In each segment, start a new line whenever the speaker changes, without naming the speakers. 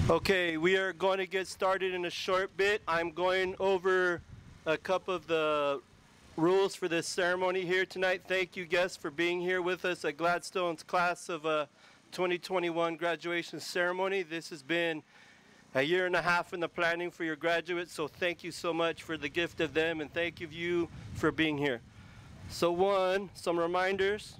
Okay, we are going to get started in a short bit. I'm going over a couple of the rules for this ceremony here tonight. Thank you, guests, for being here with us at Gladstone's class of 2021 graduation ceremony. This has been a year and a half in the planning for your graduates, so thank you so much for the gift of them, and thank you for being here. So some reminders.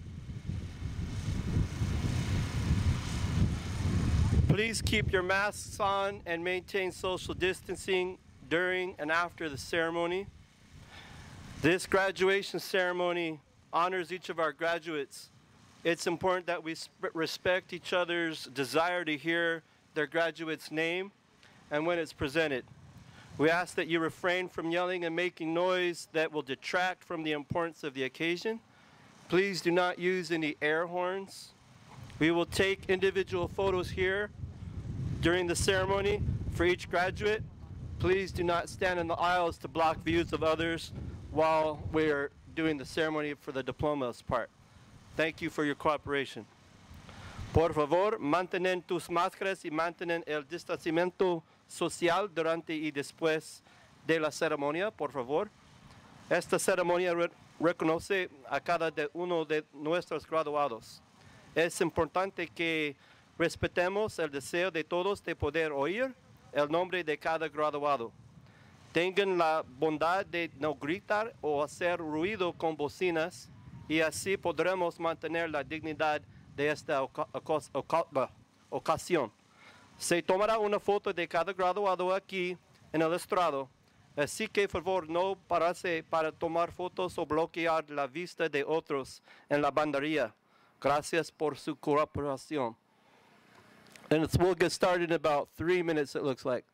Please keep your masks on and maintain social distancing during and after the ceremony. This graduation ceremony honors each of our graduates. It's important that we respect each other's desire to hear their graduate's name and when it's presented. We ask that you refrain from yelling and making noise that will detract from the importance of the occasion. Please do not use any air horns. We will take individual photos here during the ceremony for each graduate. Please do not stand in the aisles to block views of others while we're doing the ceremony for the diplomas part. Thank you for your cooperation. Por favor, mantén tus máscaras y mantén el distanciamiento social durante y después de la ceremonia, por favor. Esta ceremonia reconoce a cada uno de nuestros graduados. Es importante que respetemos el deseo de todos de poder oír el nombre de cada graduado. Tengan la bondad de no gritar o hacer ruido con bocinas y así podremos mantener la dignidad de esta ocasión. Se tomará una foto de cada graduado aquí en el estrado, así que por favor no pararse para tomar fotos o bloquear la vista de otros en la bandería. Gracias por su cooperación. And we'll get started in about 3 minutes, it looks like.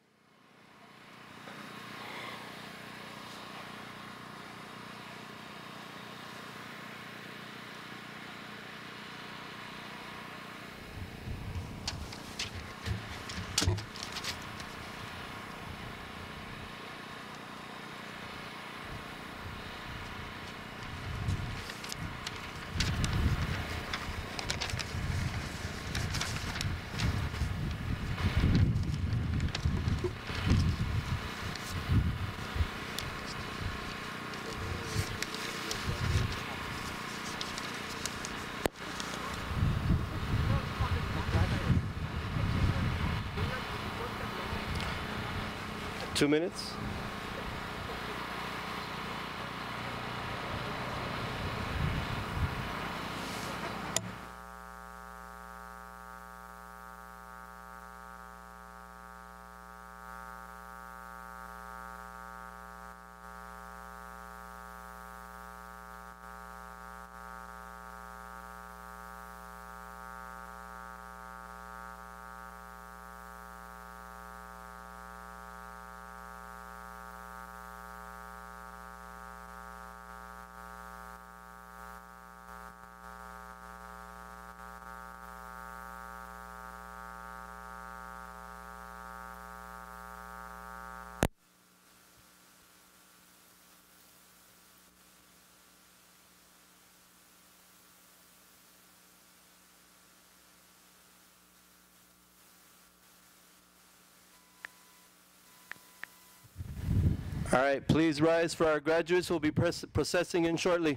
Two minutes. All right, please rise for our graduates who will be processing in shortly.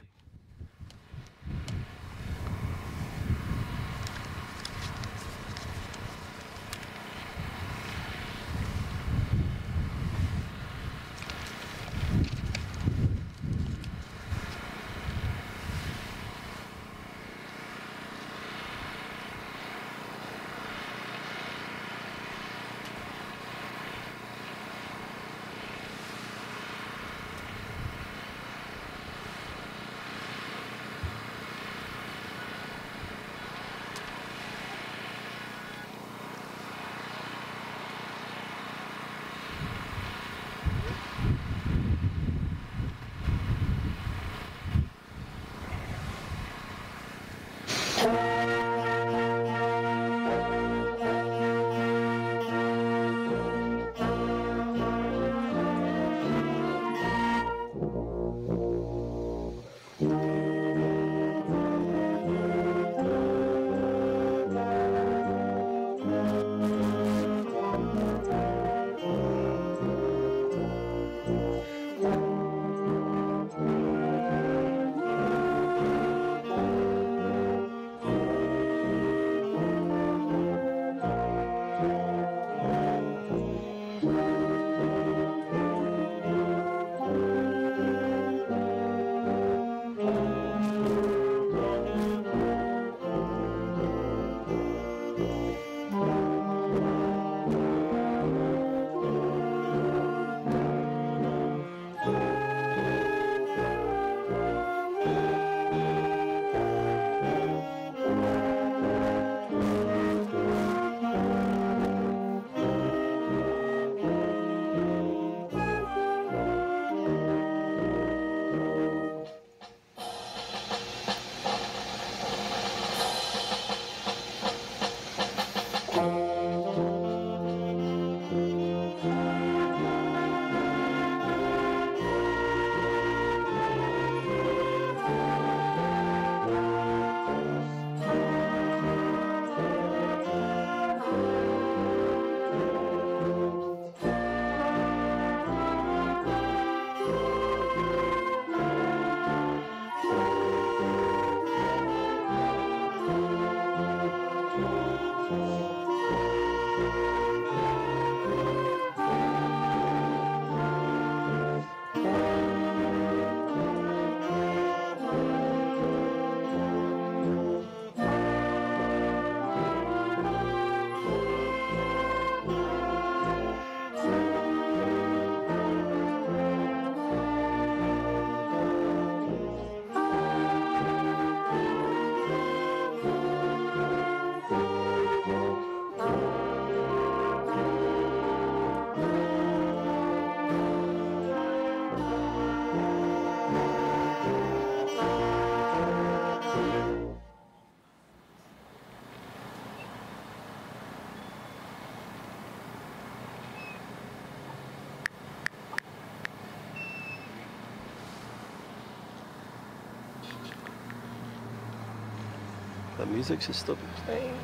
The music should still be playing.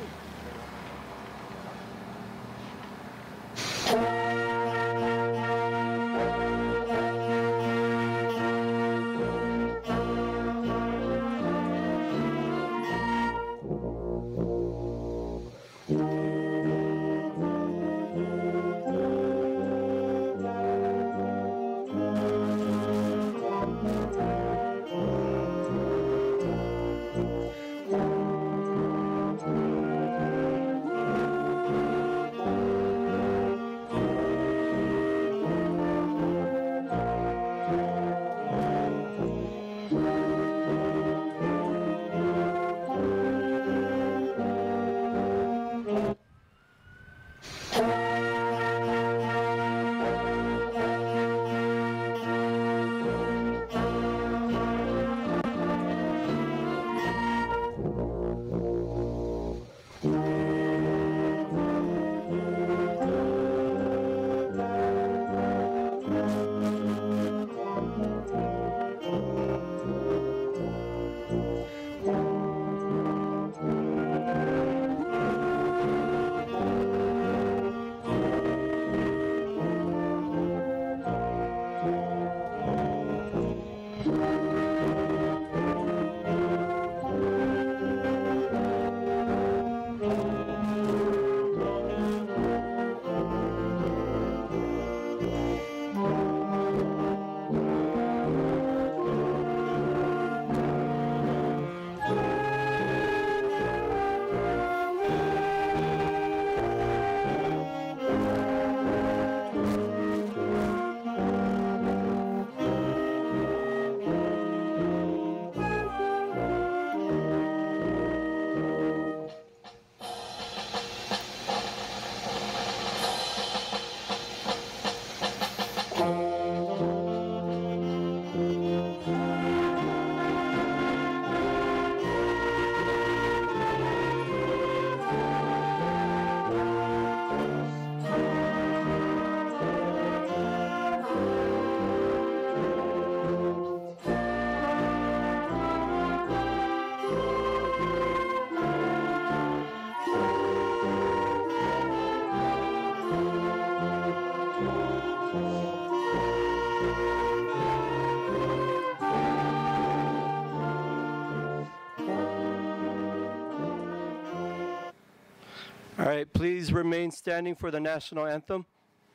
All right, please remain standing for the national anthem.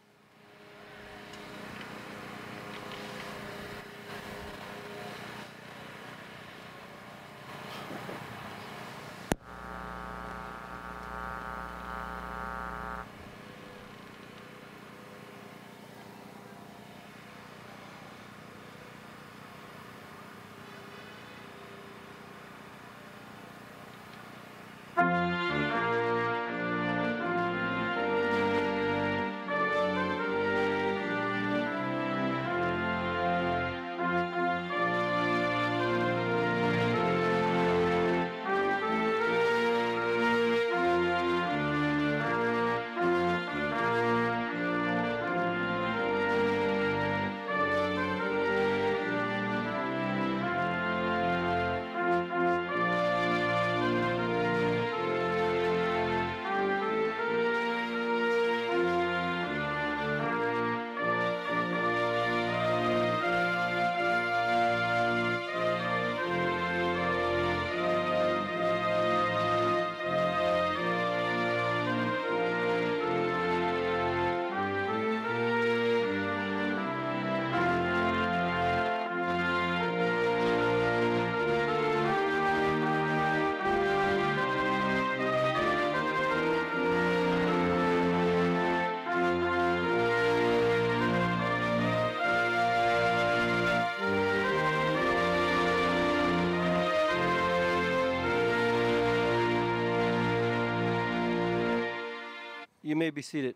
You may be seated.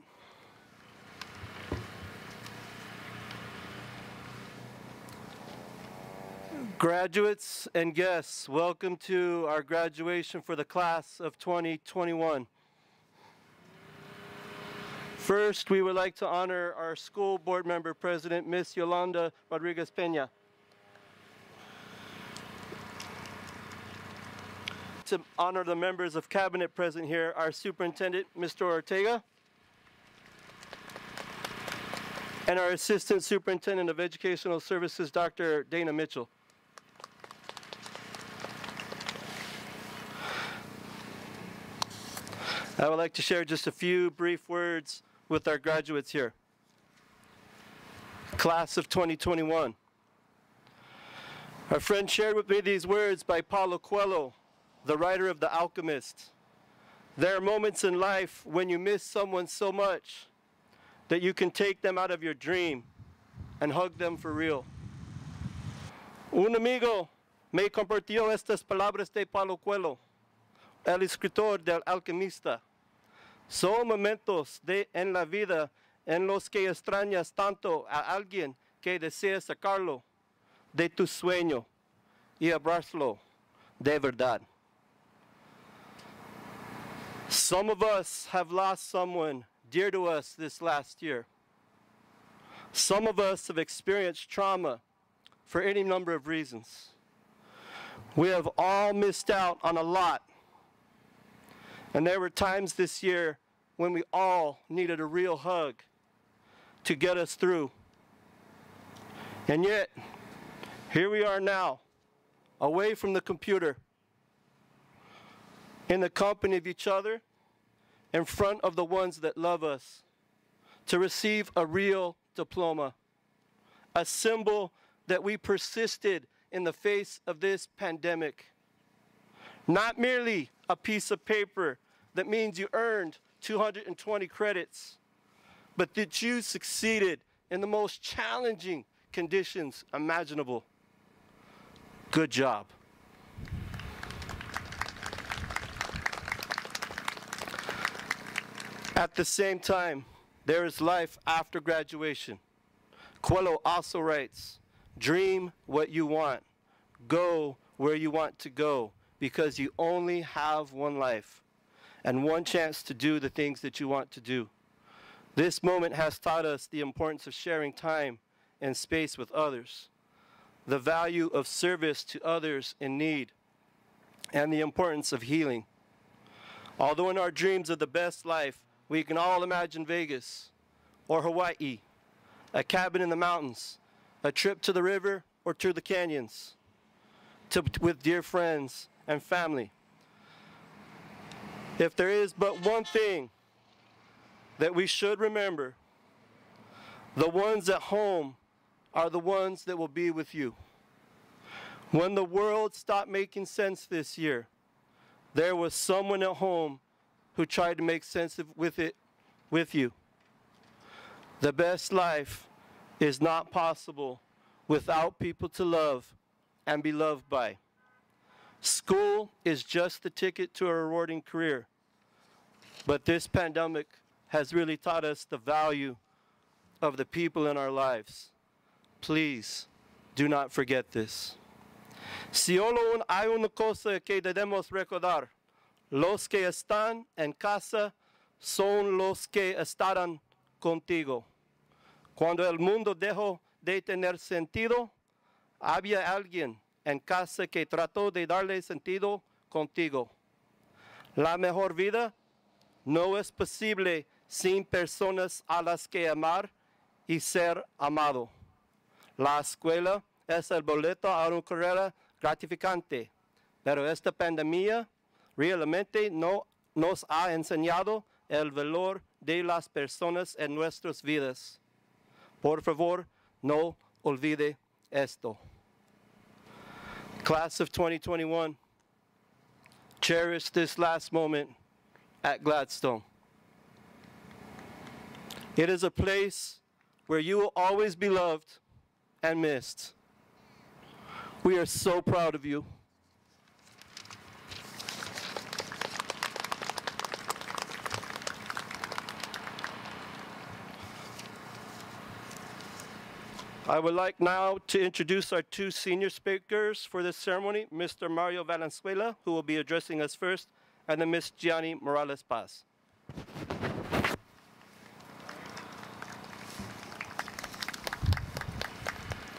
Graduates and guests, welcome to our graduation for the class of 2021. First, we would like to honor our school board member president, Miss Yolanda Rodriguez Peña. to honor the members of cabinet present here, our superintendent, Mr. Ortega, and our assistant superintendent of educational services, Dr. Dana Mitchell. I would like to share just a few brief words with our graduates here. Class of 2021. Our friend shared with me these words by Paulo Coelho, the writer of The Alchemist. There are moments in life when you miss someone so much that you can take them out of your dream and hug them for real. Un amigo me compartió estas palabras de Paulo Coelho, el escritor del Alquimista. Son momentos en la vida en los que extrañas tanto a alguien que deseas sacarlo de tu sueño y abrazarlo de verdad. Some of us have lost someone dear to us this last year. Some of us have experienced trauma for any number of reasons. We have all missed out on a lot. And there were times this year when we all needed a real hug to get us through. And yet, here we are now, away from the computer, in the company of each other, in front of the ones that love us, to receive a real diploma, a symbol that we persisted in the face of this pandemic. Not merely a piece of paper that means you earned 220 credits, but that you succeeded in the most challenging conditions imaginable. Good job. At the same time, there is life after graduation. Coelho also writes, dream what you want, go where you want to go, because you only have one life and one chance to do the things that you want to do. This moment has taught us the importance of sharing time and space with others, the value of service to others in need, and the importance of healing. Although in our dreams of the best life, we can all imagine Vegas or Hawaii, a cabin in the mountains, a trip to the river or to the canyons, with dear friends and family. If there is but one thing that we should remember, the ones at home are the ones that will be with you. When the world stopped making sense this year, there was someone at home who tried to make sense with it with you. The best life is not possible without people to love and be loved by. School is just the ticket to a rewarding career, but this pandemic has really taught us the value of the people in our lives. Please do not forget this. Si solo hay una cosa que debemos recordar, los que están en casa son los que estarán contigo. Cuando el mundo dejó de tener sentido, había alguien en casa que trató de darle sentido contigo. La mejor vida no es posible sin personas a las que amar y ser amado. La escuela es el boleto a una carrera gratificante, pero esta pandemia realmente no nos ha enseñado el valor de las personas en nuestras vidas. Por favor, no olvide esto. Class of 2021, cherish this last moment at Gladstone. It is a place where you will always be loved and missed. We are so proud of you. I would like now to introduce our two senior speakers for this ceremony, Mr. Mario Valenzuela, who will be addressing us first, and then Ms. Gianni Morales Paz.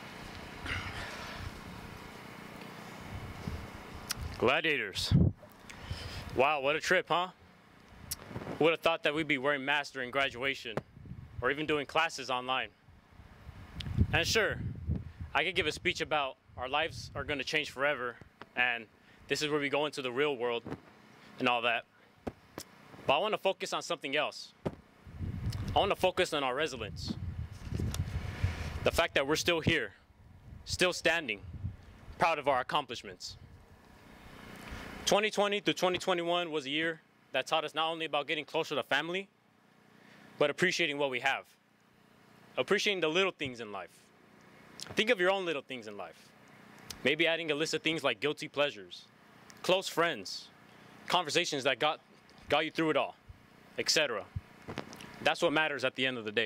Gladiators, Wow, what a trip, huh? Who would have thought that we'd be wearing masks during graduation or even doing classes online? And sure, I could give a speech about our lives are going to change forever and this is where we go into the real world and all that. But I want to focus on something else. I want to focus on our resilience. The fact that we're still here, still standing, proud of our accomplishments. 2020 to 2021 was a year that taught us not only about getting closer to family, but appreciating what we have. Appreciating the little things in life. Think of your own little things in life. Maybe adding a list of things like guilty pleasures, close friends, conversations that got you through it all, etc. That's what matters at the end of the day.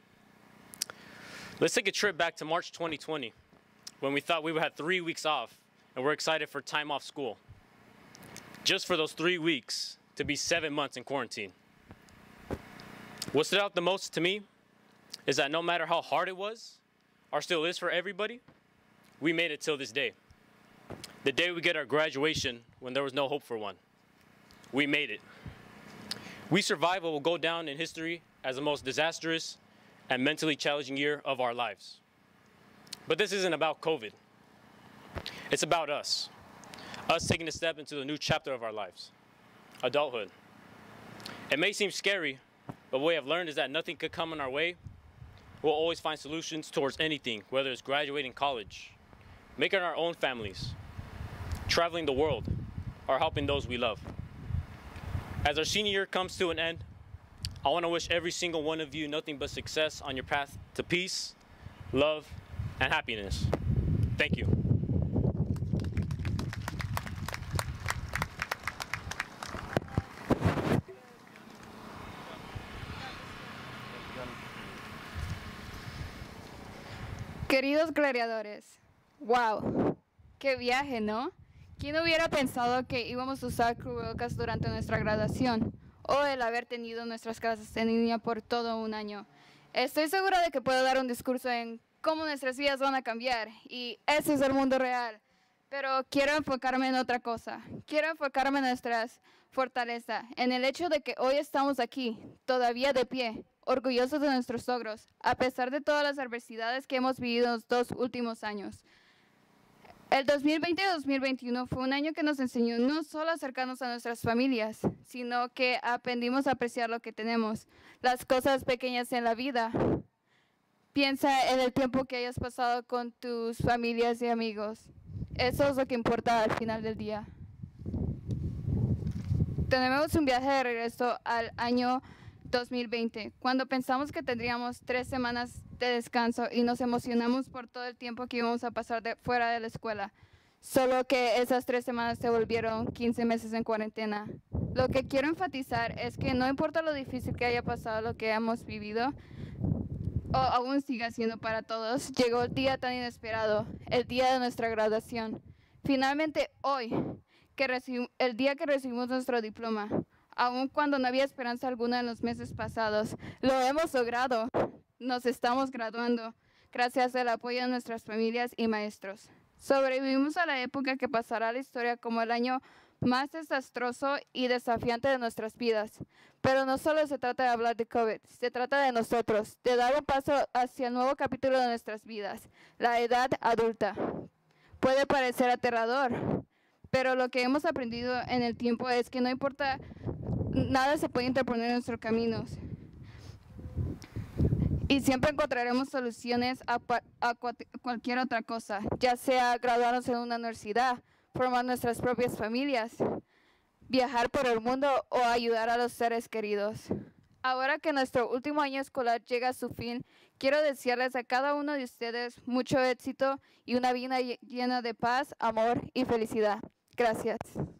Let's take a trip back to March 2020, when we thought we would have 3 weeks off and we're excited for time off school. Just for those 3 weeks to be 7 months in quarantine. What stood out the most to me is that no matter how hard it was, or still is for everybody, we made it till this day. The day we get our graduation when there was no hope for one. We made it. We survived what will go down in history as the most disastrous and mentally challenging year of our lives. But this isn't about COVID. It's about us. Us taking a step into the new chapter of our lives, adulthood. It may seem scary, but what we have learned is that nothing could come in our way. We'll always find solutions towards anything, whether it's graduating college, making our own families, traveling the world, or helping those we love. As our senior year comes to an end, I want to wish every single one of you nothing but success on your path to peace, love, and happiness. Thank you.
Queridos gladiadores, wow, qué viaje, ¿no? ¿Quién hubiera pensado que íbamos a usar cubrebocas durante nuestra graduación o el haber tenido nuestras clases en línea por todo un año? Estoy segura de que puedo dar un discurso en cómo nuestras vidas van a cambiar y ese es el mundo real, pero quiero enfocarme en otra cosa. Quiero enfocarme en nuestras fortalezas, en el hecho de que hoy estamos aquí, todavía de pie, orgullosos de nuestros logros, a pesar de todas las adversidades que hemos vivido en los 2 últimos años. El 2020 y 2021 fue un año que nos enseñó no solo a acercarnos a nuestras familias, sino que aprendimos a apreciar lo que tenemos, las cosas pequeñas en la vida. Piensa en el tiempo que hayas pasado con tus familias y amigos. Eso es lo que importa al final del día. Tenemos un viaje de regreso al año 2020, cuando pensamos que tendríamos 3 semanas de descanso y nos emocionamos por todo el tiempo que íbamos a pasar fuera de la escuela. Solo que esas 3 semanas se volvieron 15 meses en cuarentena. Lo que quiero enfatizar es que no importa lo difícil que haya pasado lo que hemos vivido, o aún siga siendo para todos, llegó el día tan inesperado, el día de nuestra graduación. Finalmente hoy, el día que recibimos nuestro diploma, aun cuando no había esperanza alguna en los meses pasados, lo hemos logrado. Nos estamos graduando gracias al apoyo de nuestras familias y maestros. Sobrevivimos a la época que pasará a la historia como el año más desastroso y desafiante de nuestras vidas. Pero no solo se trata de hablar de COVID, se trata de nosotros, de dar un paso hacia el nuevo capítulo de nuestras vidas, la edad adulta. Puede parecer aterrador, pero lo que hemos aprendido en el tiempo es que no importa, nada se puede interponer en nuestros caminos. Y siempre encontraremos soluciones a cualquier otra cosa, ya sea graduarnos en una universidad, formar nuestras propias familias, viajar por el mundo o ayudar a los seres queridos. Ahora que nuestro último año escolar llega a su fin, quiero desearles a cada uno de ustedes mucho éxito y una vida llena de paz, amor y felicidad. Gracias.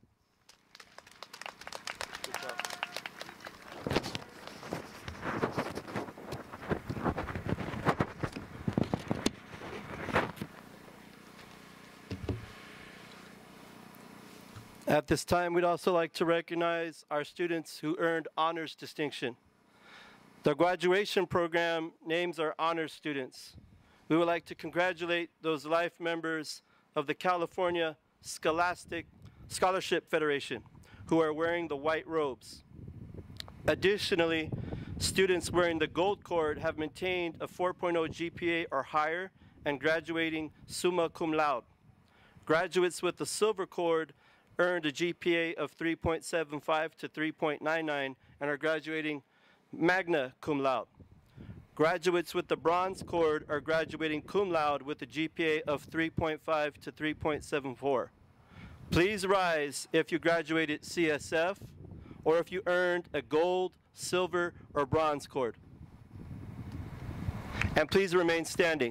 At this time, we'd also like to recognize our students who earned honors distinction. The graduation program names our honors students. We would like to congratulate those life members of the California Scholarship Federation who are wearing the white robes. Additionally, students wearing the gold cord have maintained a 4.0 GPA or higher and graduating summa cum laude. Graduates with the silver cord earned a GPA of 3.75 to 3.99 and are graduating magna cum laude. Graduates with the bronze cord are graduating cum laude with a GPA of 3.5 to 3.74. Please rise if you graduated CSF or if you earned a gold, silver, or bronze cord. And please remain standing.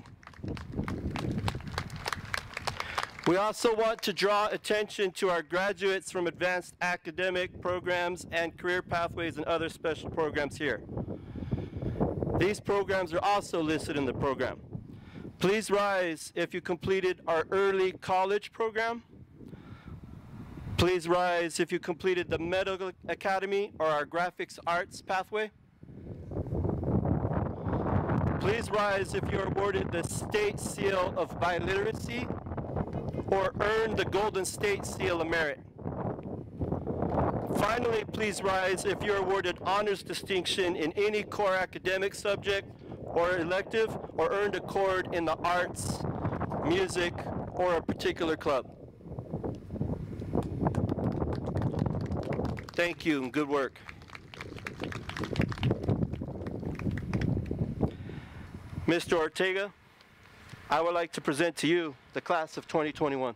We also want to draw attention to our graduates from advanced academic programs and career pathways and other special programs here. These programs are also listed in the program. Please rise if you completed our early college program. Please rise if you completed the medical academy or our graphics arts pathway. Please rise if you're awarded the State Seal of Biliteracy or earned the Golden State Seal of Merit. Finally, please rise if you're awarded honors distinction in any core academic subject or elective or earned a cord in the arts, music, or a particular club. Thank you and good work. Mr. Ortega, I would like to present to you the class of 2021.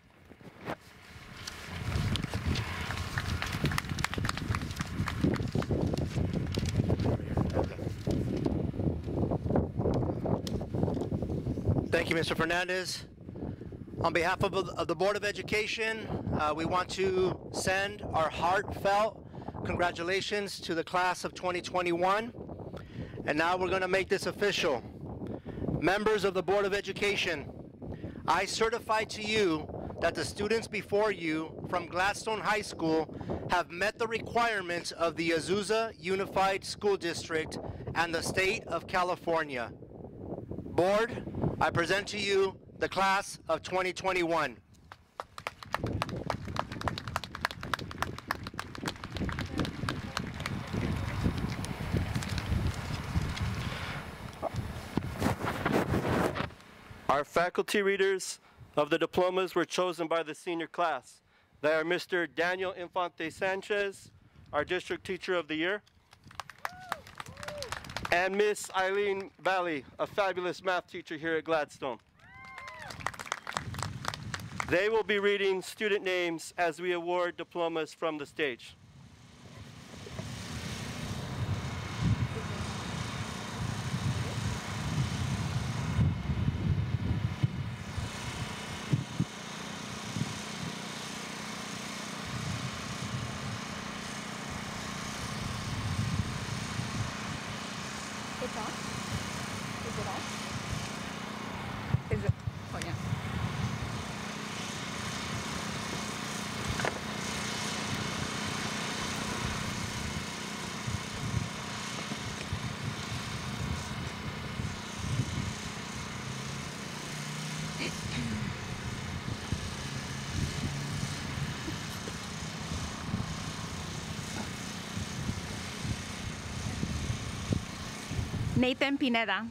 Thank you, Mr. Fernandez. On behalf of the Board of Education, we want to send our heartfelt congratulations to the class of 2021. And now we're going to make this official. Members of the Board of Education, I certify to you that the students before you from Gladstone High School have met the requirements of the Azusa Unified School District and the State of California. Board, I present to you the class of 2021.
Our faculty readers of the diplomas were chosen by the senior class. They are Mr. Daniel Infante Sanchez, our district teacher of the year, and Miss Eileen Valley, a fabulous math teacher here at Gladstone. They will be reading student names as we award diplomas from the stage.
It's on? Is it on? Is it? Oh, yeah.
Nathan Pineda.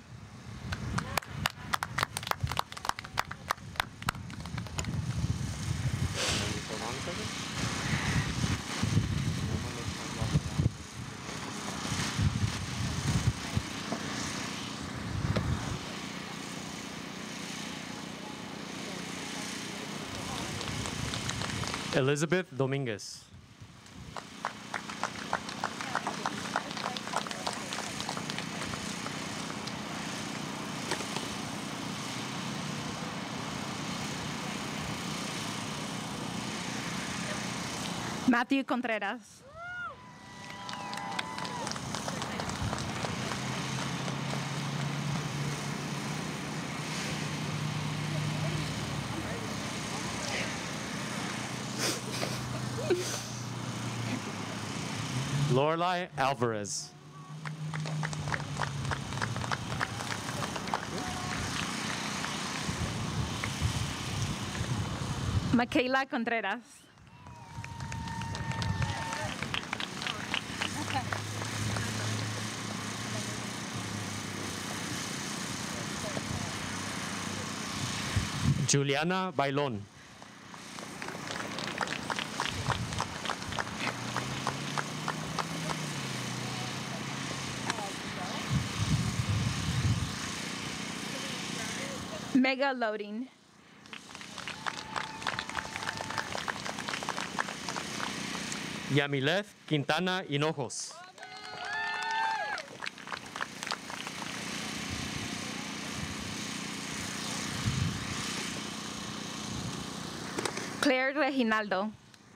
Elizabeth Dominguez.
Matthew Contreras.
Lorelai Alvarez.
Michaela Contreras.
Juliana Bailón.
Mega loading.
Yamileth Quintana Hinojos.
Claire Reginaldo.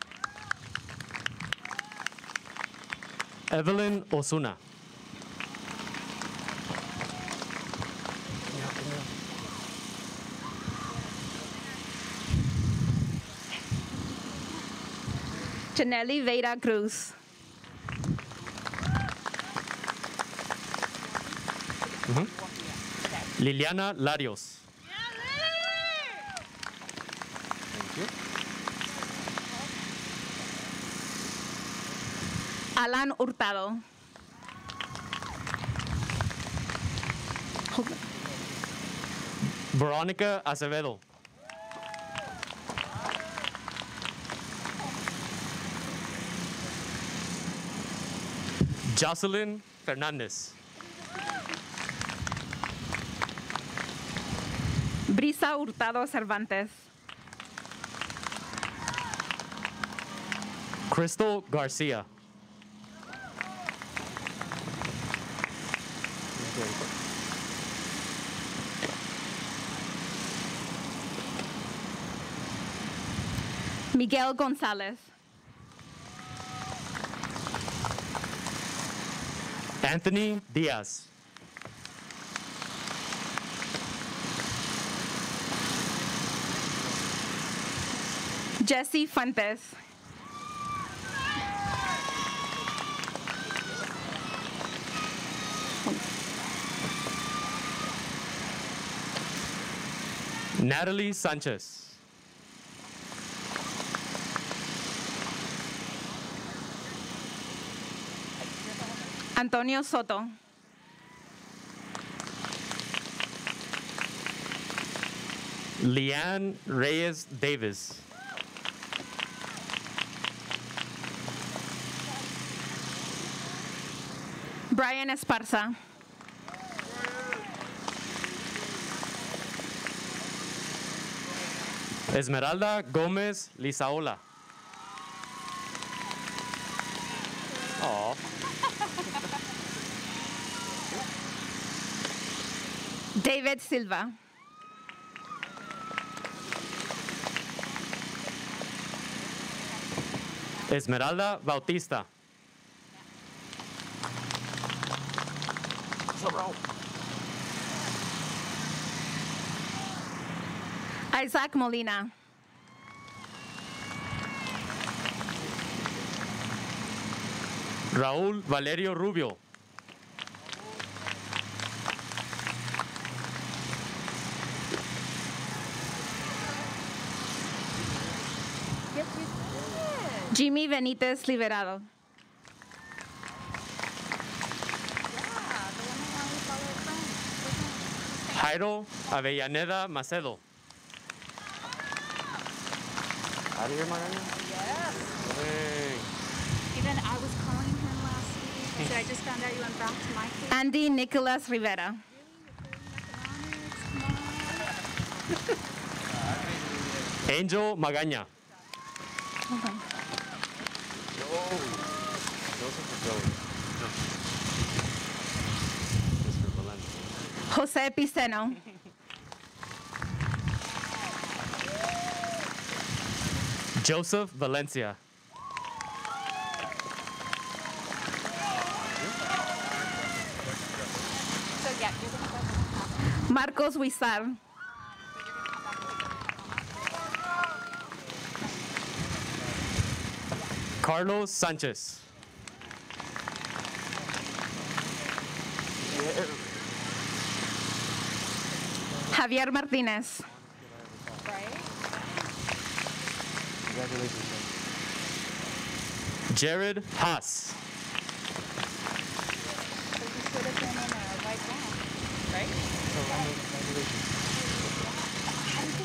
Evelyn Osuna.
Janelli Veira Cruz.
Liliana Larios.
Alan Hurtado.
Veronica Acevedo. Jocelyn Fernandez.
Brisa Hurtado Cervantes.
Crystal Garcia.
Miguel Gonzalez.
Anthony Diaz.
Jesse Fuentes.
Natalie Sanchez.
Antonio Soto.
Leanne Reyes Davis.
Brian Esparza.
Esmeralda Gómez Lizaola. Aw.
David Silva.
Esmeralda Bautista.
Isaac Molina.
Raúl Valerio Rubio.
Jimmy Benítez Liberado.
Jairo Avellaneda Macedo. Out of here, Magana?
Even I was calling him last week. So I just found out you went back to my place.
Andy Nicholas Rivera.
Angel Magaña.
Jose Piceno.
Joseph Valencia.
Marcos Huizar.
Carlos Sanchez.
Javier Martínez.
Jared Haas.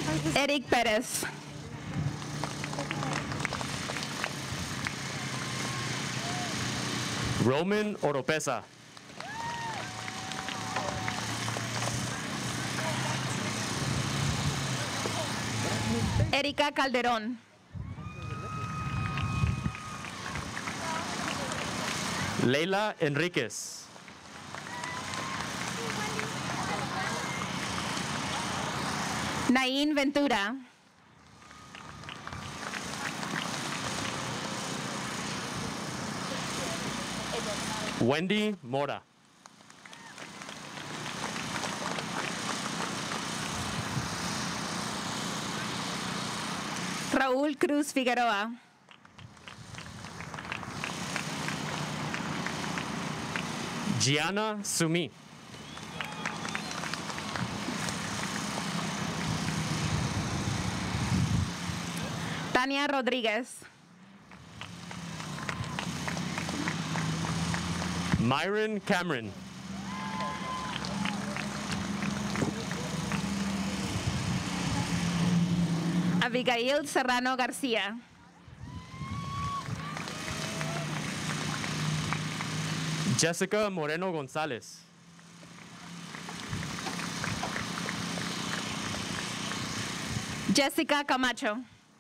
Eric Perez.
Roman Oropesa.
Erika Calderón.
Leila Enriquez.
Nain Ventura.
Wendy Mora.
Raúl Cruz Figueroa.
Gianna Sumi.
Tania Rodríguez.
Myron Cameron.
Abigail Serrano García.
Jessica Moreno Gonzalez.
Jessica Camacho.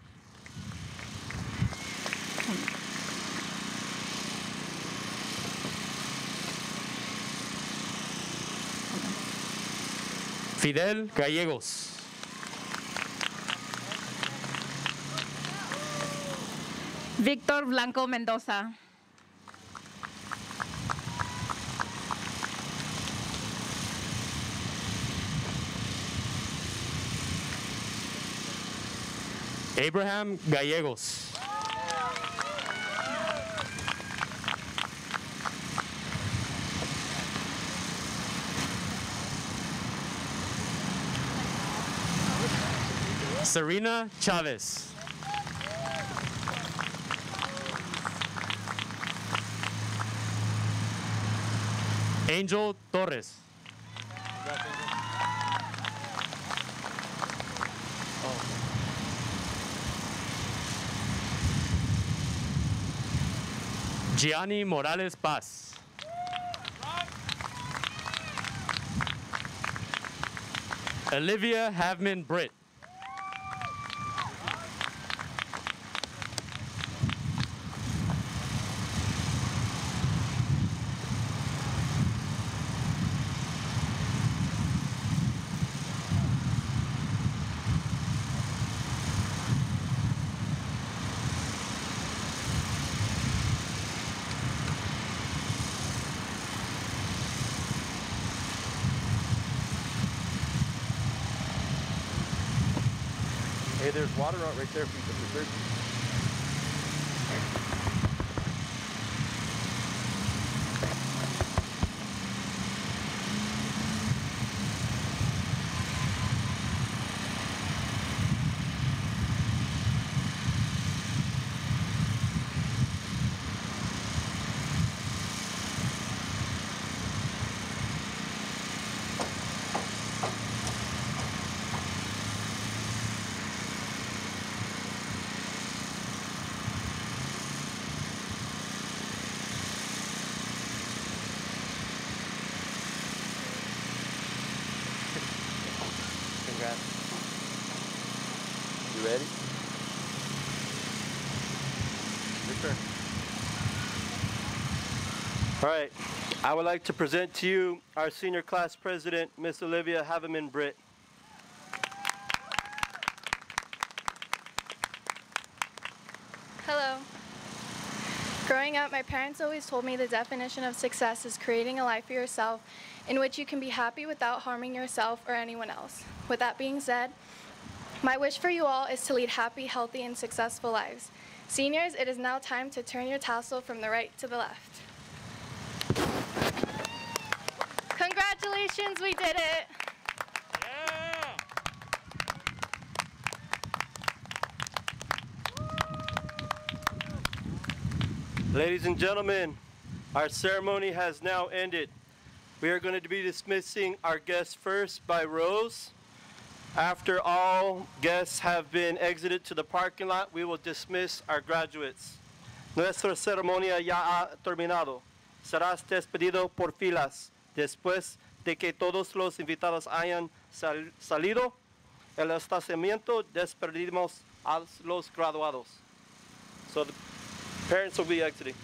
Fidel Gallegos.
Víctor Blanco Mendoza.
Abraham Gallegos. Serena Chavez. Angel Torres. Gianni Morales Paz. Olivia Havman Britt.
Hey, there's water out right there for you to preserve. Congrats. You ready? Your turn. All right. I would like to present to you our senior class president, Miss Olivia Haveman Britt.
Hello. Growing up, my parents always told me the definition of success is creating a life for yourself in which you can be happy without harming yourself or anyone else. With that being said, my wish for you all is to lead happy, healthy, and successful lives. Seniors, it is now time to turn your tassel from the right to the left. Congratulations, we did it!
Ladies and gentlemen, our ceremony has now ended. We are going to be dismissing our guests first by rows. After all guests have been exited to the parking lot, we will dismiss our graduates. Nuestra ceremonia ya ha terminado. Serás despedido por filas. Después de que todos los invitados hayan salido, el estacionamiento despedimos a los graduados. So the parents will be exiting.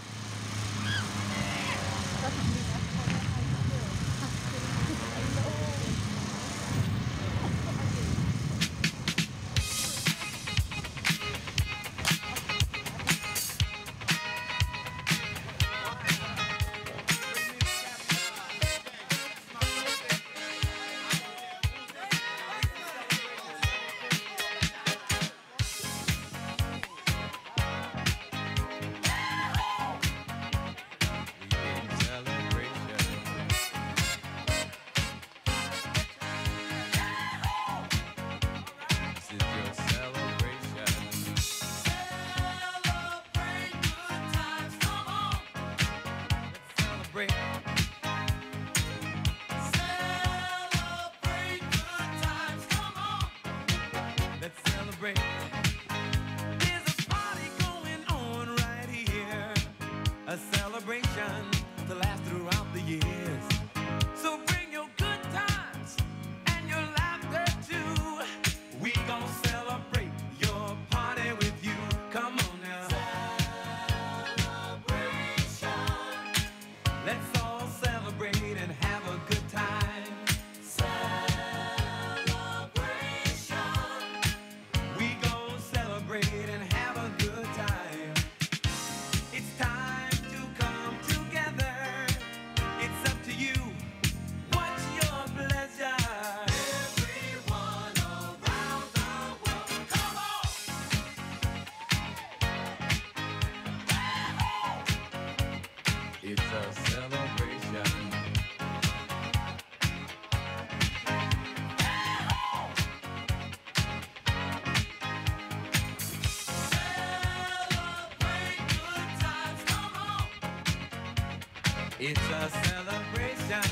It's a celebration.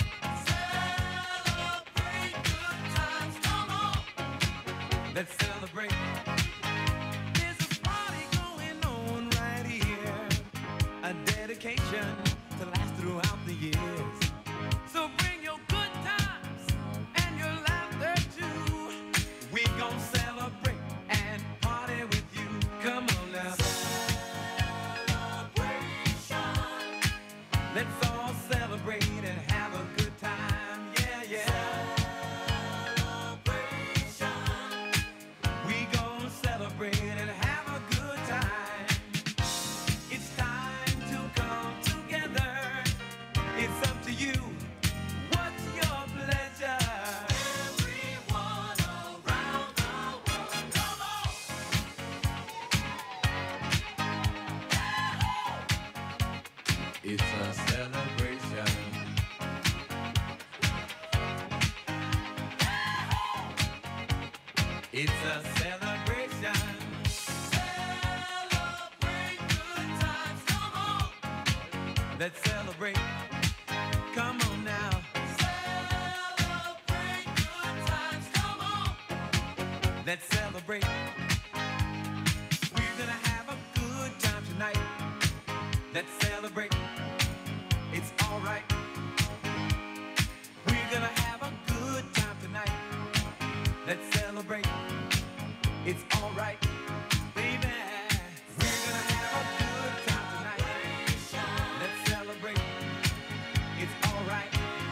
Celebrate good times, come on. Let's celebrate. There's a party going on right here. A dedication to last throughout the years. So bring your good times and your laughter too. We gon' celebrate and party with you. Come on now. Let's all celebrate and have a good time, yeah, yeah. Celebration. We gon' celebrate and have a good time. It's time to come together. It's up to you. What's your pleasure? Everyone around the world, come on. It's a celebration. It's a celebration. Celebrate good times, come on. Let's celebrate. Come on now. Celebrate good times, come on. Let's celebrate. We're gonna have a good time tonight. Let's celebrate. It's all right. We're gonna have a good time tonight. Let's celebrate. It's all right, baby. We're gonna have a good time tonight. Let's celebrate. It's all right.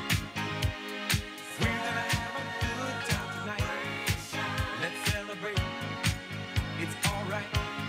We're gonna have a good time tonight. Let's celebrate. It's all right.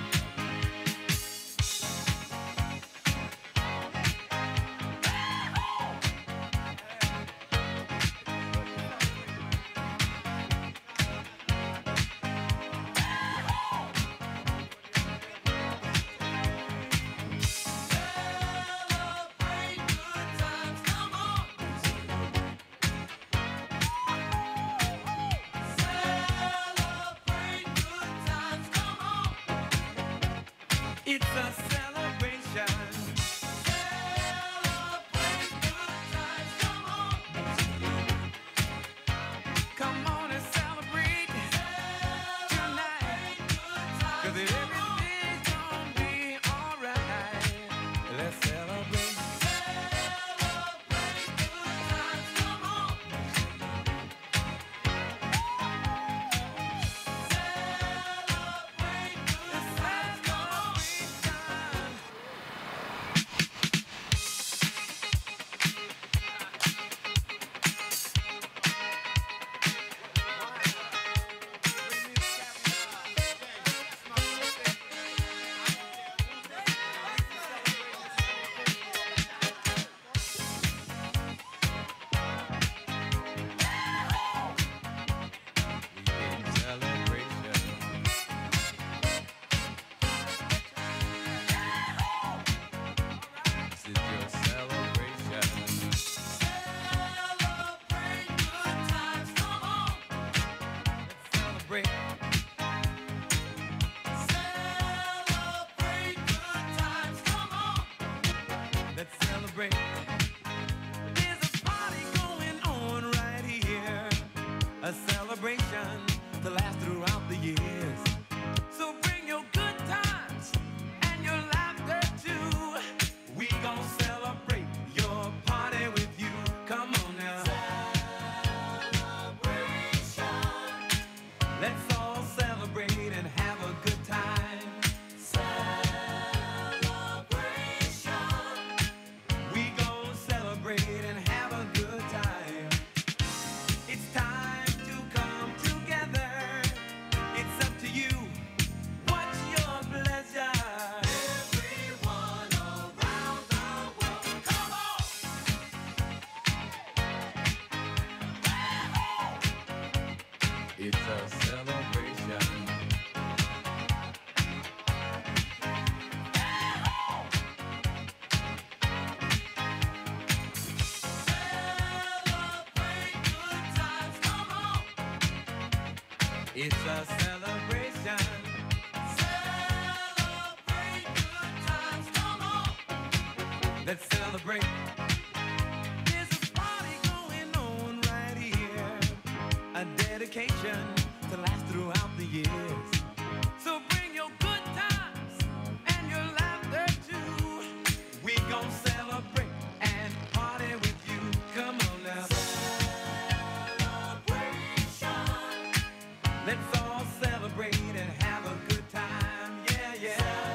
It's a celebration. Celebrate good times, come on. Come on and celebrate. Let's celebrate. There's a party going on right here. A celebration to last throughout the years. So bring your good times and your laughter too. We gon' celebrate your party with you. Come on now. Celebration. Let's all celebrate and have a good time. Celebration. We gon' celebrate and have a good time. It's time to come together. It's up to you. What's your pleasure? Everyone around the world, come on! It's a celebration. Celebrate good times, come on! It's a celebration. Celebrate good times, come on! Let's celebrate. There's a party going on right here. A dedication to last throughout the years. So bring your good times and your laughter too. We gon' celebrate and party with you. Come on now. Celebration. Let's all celebrate and have a good time. Yeah, yeah.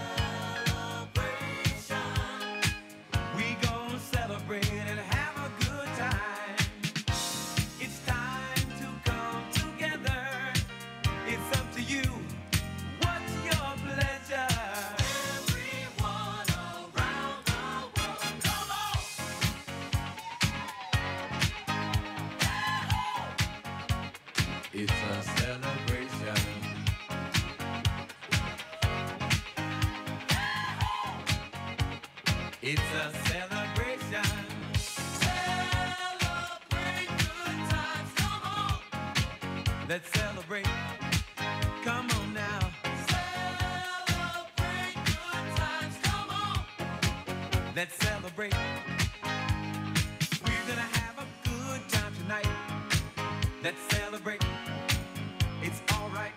Celebration. We gon' celebrate and have a good time. It's time to come together. It's up to you. What's your pleasure? Everyone around the world, come on! It's a celebration. It's a celebration. Celebrate good times, come on! Let's celebrate. Come on now. Celebrate good times, come on! Let's celebrate. We're gonna have a good time tonight. Let's celebrate. It's alright.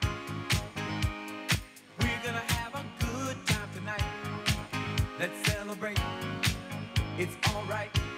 We're gonna have a good time tonight. Let's celebrate. It's alright.